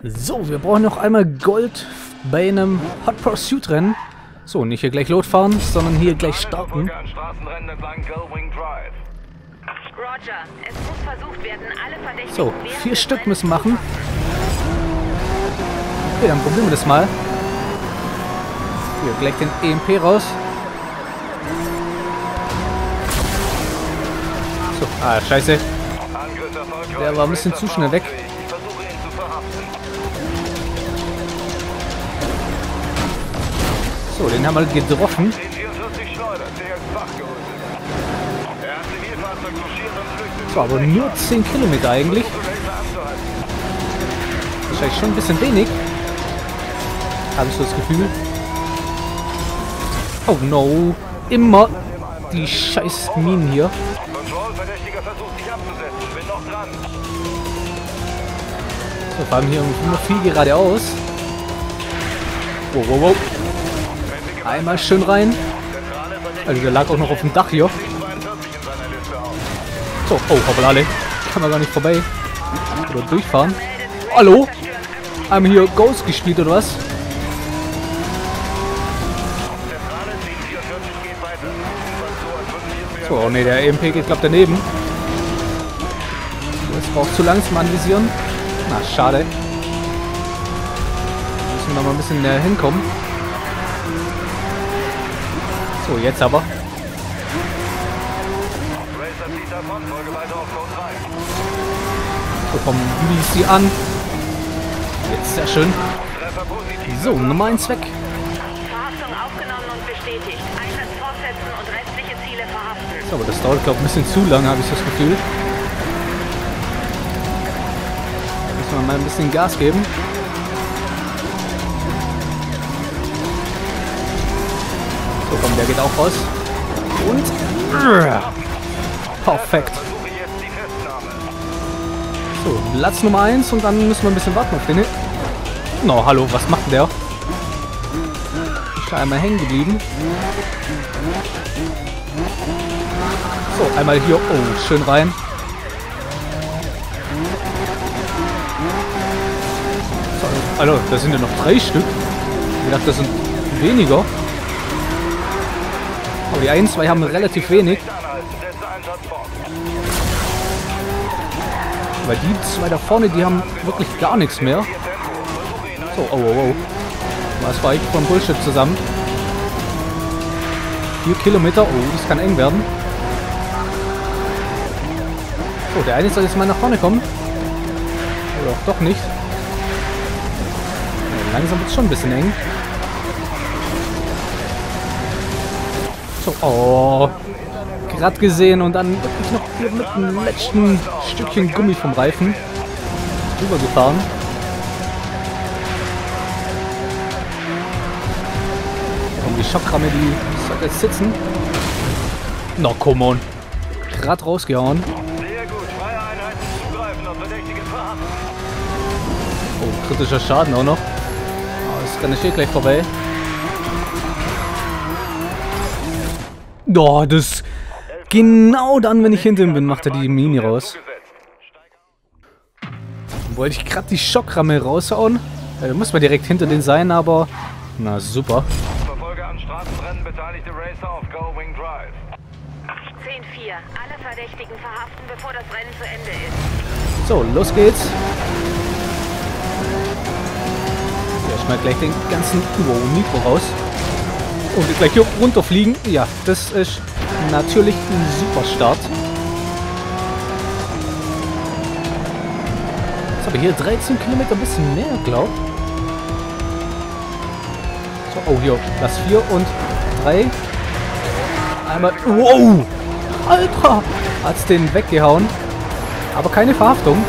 So, wir brauchen noch einmal Gold bei einem Hot Pursuit Rennen. So, nicht hier gleich losfahren, sondern hier gleich starten. So, 4 Stück müssen machen. Okay, dann probieren wir das mal. Hier, gleich den EMP raus. So, scheiße. Der war ein bisschen zu schnell weg. So, den haben wir getroffen. So, aber nur 10 Kilometer eigentlich. Wahrscheinlich schon ein bisschen wenig. Habe ich so das Gefühl. Oh no. Immer die scheiß Minen hier. So, vor allem hier immer viel geradeaus. Wow, wow, wow. Einmal schön rein. Also der lag auch noch auf dem Dach hier. So, oh, hoppala, kann man gar nicht vorbei. Oder durchfahren. Hallo? Haben hier Ghost gespielt oder was? So, oh ne, der EMP geht glaube daneben. Das braucht zu langsam anvisieren. Na, schade. Müssen wir noch mal ein bisschen näher hinkommen. So, jetzt aber. So, komm, lies sie an. Jetzt, sehr schön. So, Nummer 1 weg. So, aber das dauert, glaube ich, ein bisschen zu lang, habe ich das Gefühl. Da müssen wir mal ein bisschen Gas geben. So, komm, der geht auch raus. Und... perfekt. So, Platz Nummer 1 und dann müssen wir ein bisschen warten auf den. No, hallo, was macht denn der? Ist da einmal hängen geblieben. So, einmal hier. Oh, schön rein. So, also, da sind ja noch 3 Stück. Ich dachte, das sind weniger. Aber die 1, 2 haben relativ wenig. Weil die 2 da vorne, die haben wirklich gar nichts mehr. So, oh, oh, oh. Was war ich von Bullshit zusammen? 4 Kilometer. Oh, das kann eng werden. So, der eine soll jetzt mal nach vorne kommen. Oder auch doch nicht. Ja, langsam wird es schon ein bisschen eng. So, oh. Gerade gesehen und dann wirklich noch hier mit dem letzten Stückchen Gummi vom Reifen drüber gefahren. Und die Schockramme, die soll jetzt sitzen. No, come on. Gerade rausgehauen. Oh, kritischer Schaden auch noch. Oh, das kann ich gleich vorbei. Oh, das... Genau dann, wenn ich hinter ihm bin, macht er die Mini raus. Wollte ich gerade die Schockramme raushauen. Da muss man direkt hinter den sein, aber... Na, super. Verfolger an Straßenrennen, beteiligte Racer auf Go Wing Drive. 10-4. Alle Verdächtigen verhaften, bevor das Rennen zu Ende ist. So, los geht's. Erstmal gleich den ganzen Nitro raus. Und gleich hier runterfliegen. Ja, das ist natürlich ein super Start. Jetzt habe ich hier 13 Kilometer, ein bisschen mehr, glaube ich. So, oh, hier, Platz 4 und 3. Einmal, wow! Alter! Hat's den weggehauen. Aber keine Verhaftung.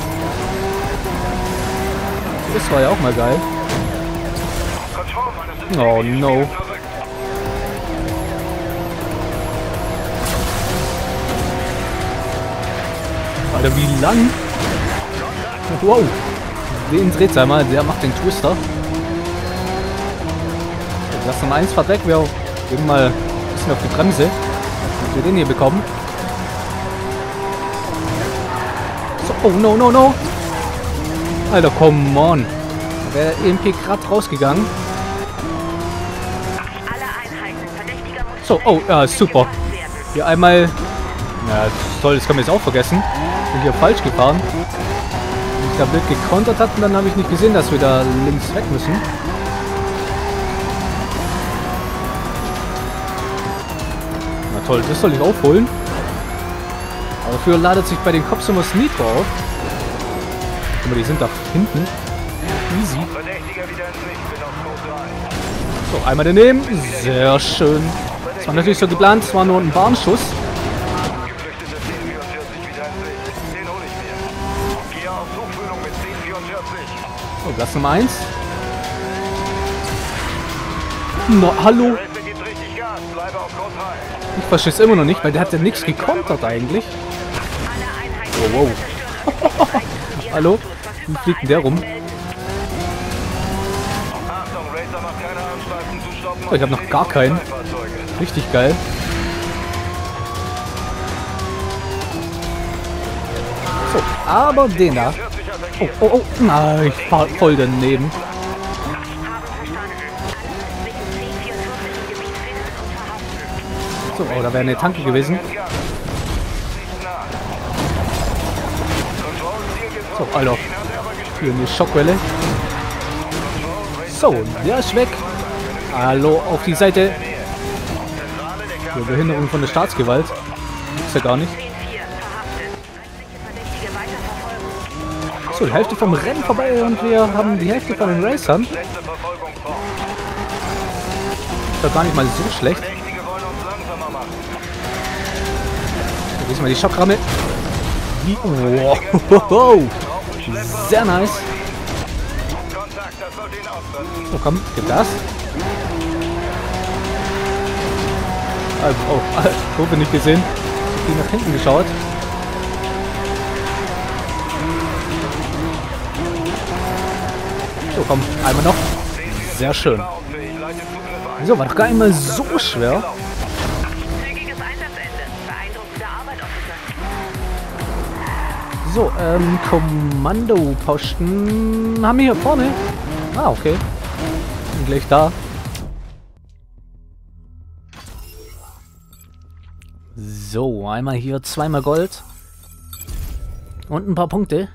Das war ja auch mal geil. Oh, no. Alter, wie lang? Wow. Den dreht's einmal, der macht den Twister. Lass Nummer 1 fahrt weg, wir gehen mal ein bisschen auf die Bremse, dass wir den hier bekommen. So, oh no, no, no. Alter, come on. Da wäre der EMP gerade rausgegangen. Alle Einheiten verdächtiger Munition. So, oh, ja, super. Hier einmal... Ja, toll, das kann man jetzt auch vergessen. Bin hier falsch gefahren. Wenn ich da blöd gekontert hat, und dann habe ich nicht gesehen, dass wir da links weg müssen. Na toll, das soll ich aufholen. Aber dafür ladet sich bei den Cops immer das Nitro auf. Guck mal, die sind da hinten. Easy. Verdächtiger wieder in Sicht, bin auf Code 3. So, einmal daneben. Sehr schön. Das war natürlich so geplant, es war nur ein Warnschuss. Geflüchtete 1044 wieder in Sicht. Den hole ich mir. Gehe auf Suchführung mit 1044. So, Platz Nummer 1. No, hallo? Racer gibt richtig Gas, bleibe auf Code 3. Ich verstehe es immer noch nicht, weil der hat ja nichts gekontert eigentlich. Alle Einheiten Oh, wow. zerstören Hallo? Wie fliegt denn der rum? Achtung, Racer macht keine Anstalten zu stoppen. Oh, ich habe noch gar keinen. Richtig geil. So, aber den da. Oh, oh, oh. Nein, ich fahr voll daneben. So, oh, da wäre eine Tanke gewesen. So, Alter. Hier eine Schockwelle. So, der ist weg. Hallo, auf die Seite. Für Behinderung von der Staatsgewalt. Gibt's ja gar nicht. So, die Hälfte vom Rennen vorbei und wir haben die Hälfte von den Racern. Ist doch gar nicht mal so schlecht. Hier ist mal die Schockramme. Wow. Sehr nice. So, komm, gib das. Oh, Kurve nicht gesehen. Ich hab nach hinten geschaut. So, komm, einmal noch. Sehr schön. So, war doch gar nicht mal so schwer. Zügiges Einsatzende. Beeindruckende Arbeit, Officer. So, Kommandoposten haben wir hier vorne. Ah, okay. Bin gleich da. So, einmal hier, zweimal Gold. Und ein paar Punkte.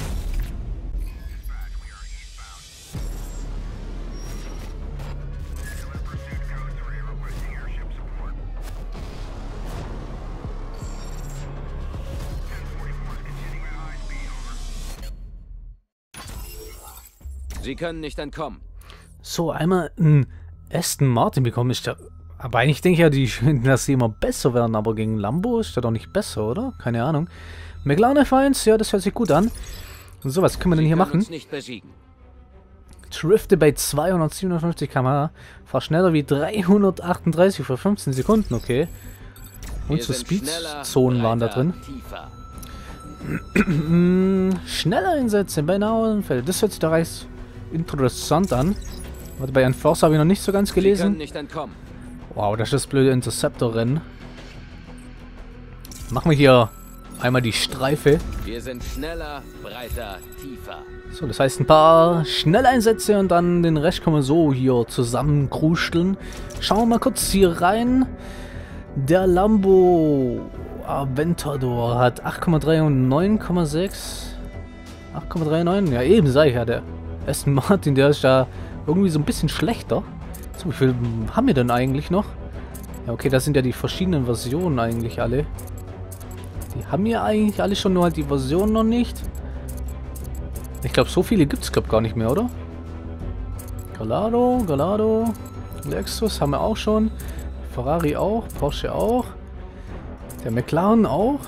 Sie können nicht entkommen. So, einmal ein Aston Martin bekommen ist der. Aber eigentlich denke ich ja, dass sie immer besser werden, aber gegen Lambo ist der doch nicht besser, oder? Keine Ahnung. McLaren F1, ja, das hört sich gut an. So, was können wir denn hier machen? Nicht besiegen. Drifte bei 257 km/h. Fahr schneller wie 338 für 15 Sekunden, okay. Und so Speedzonen waren da drin. Schneller Einsätze bei nahen Feld. Das hört sich doch recht interessant an. Warte, bei Enforcer habe ich noch nicht so ganz gelesen. Nicht entkommen. Wow, das ist das blöde Interceptor-Rennen. Machen wir hier einmal die Streife. Wir sind schneller, breiter, tiefer. So, das heißt ein paar Schnelleinsätze und dann den Rest können wir so hier zusammen krusteln. Schauen wir mal kurz hier rein. Der Lambo Aventador hat 8,3 und 9,6. 8,39, ja eben sag ich ja, der Aston Martin, der ist da irgendwie so ein bisschen schlechter. So, wie viel haben wir denn eigentlich noch? Ja, okay, das sind ja die verschiedenen Versionen eigentlich alle. Die haben ja eigentlich alle schon, nur halt die Version noch nicht. Ich glaube, so viele gibt es, glaube gar nicht mehr, oder? Gallardo, Lexus haben wir auch schon. Ferrari auch, Porsche auch. Der McLaren auch.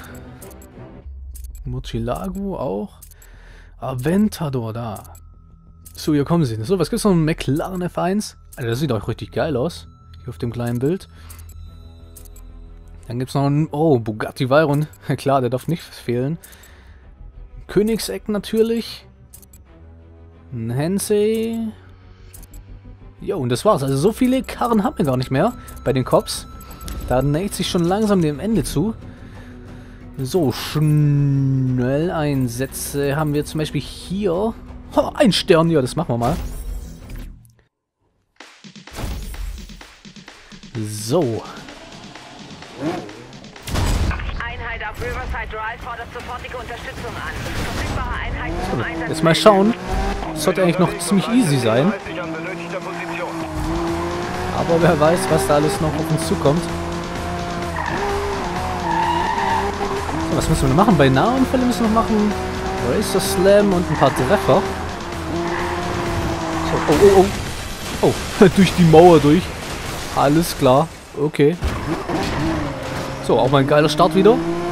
Murcielago auch. Aventador da. So, hier kommen sie. So, was gibt's noch? Ein McLaren F1. Alter, das sieht auch richtig geil aus. Hier auf dem kleinen Bild. Dann gibt's noch einen... Oh, Bugatti Veyron. Klar, der darf nicht fehlen. Königseck natürlich. Ein Hensey. Jo, und das war's. Also so viele Karren haben wir gar nicht mehr bei den Cops. Da nähert sich schon langsam dem Ende zu. So, Schnelleinsätze haben wir zum Beispiel hier. Oh, ein Stern, ja, das machen wir mal. So. Einheit auf Riverside Drive fordert sofortige Unterstützung an. Verfügbare Einheiten zum Einsatz. Jetzt mal schauen. Das sollte eigentlich noch ziemlich easy sein. 30 an benötigter Position. Aber wer weiß, was da alles noch auf uns zukommt. So, was müssen wir noch machen? Bei Nahunfällen müssen wir noch machen. Racer Slam und ein paar Treffer. So, oh, oh, oh. Oh, durch die Mauer durch. Alles klar. Okay. So, auch mal ein geiler Start wieder.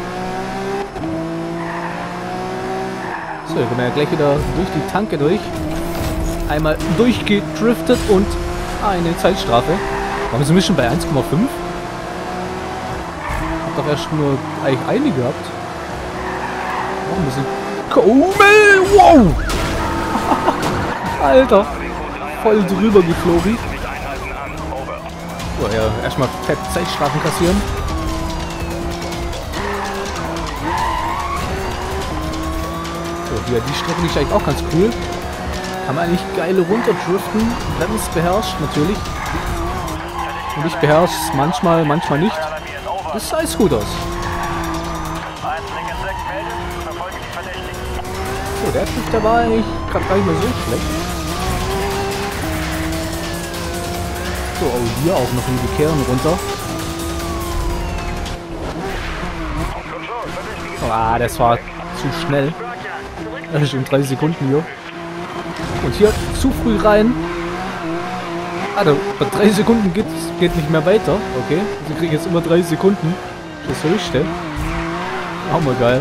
So, wir kommen ja gleich wieder durch die Tanke durch. Einmal durchgedriftet und eine Zeitstrafe. Warum sind wir schon bei 1,5? Hab doch erst nur eigentlich eine gehabt. Warum müssen Kummel! Wow! Alter! Voll drüber geflogen. So, ja, erstmal fett Zeitstrafen kassieren. So, hier, die Strecke ist eigentlich auch ganz cool. Kann man eigentlich geile runterdriften, wenn es beherrscht, natürlich. Und ich beherrsche es manchmal, manchmal nicht. Das sah jetzt gut aus. So, der Typ, der war eigentlich gerade gar nicht mehr so schlecht. So, oh, hier auch noch in die Kehren runter. Ah, das war zu schnell. Das ist schon 3 Sekunden hier. Und hier zu früh rein. Also, bei 3 Sekunden geht nicht mehr weiter. Okay, sie kriegen jetzt immer 3 Sekunden. Das höchste. Auch mal geil.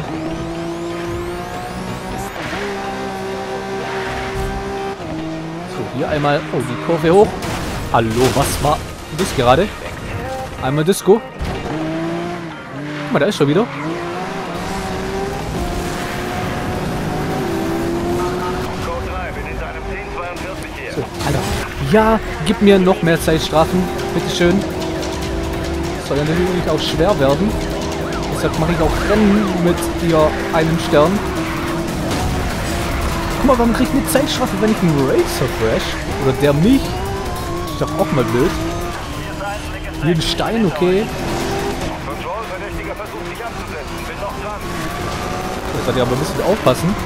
So, hier einmal oh, die Kurve hoch. Hallo, was war das gerade? Einmal Disco. Guck mal, da ist schon wieder. So, Alter. Ja, gib mir noch mehr Zeitstrafen. Bitteschön. Das soll ja natürlich auch schwer werden. Deshalb mache ich auch Rennen mit hier einem Stern. Guck mal, warum kriegt eine Zeitstrafe, wenn ich einen Racer crash? Oder der mich? Das ist doch auch mal blöd. Hier ein Stein, okay. Da sollte ich aber ein bisschen aufpassen.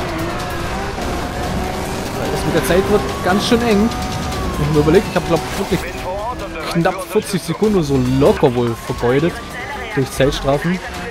Das mit der Zeit wird ganz schön eng. Ich habe mir überlegt, ich habe glaube wirklich knapp 40 Sekunden so locker wohl vergeudet durch Zeitstrafen.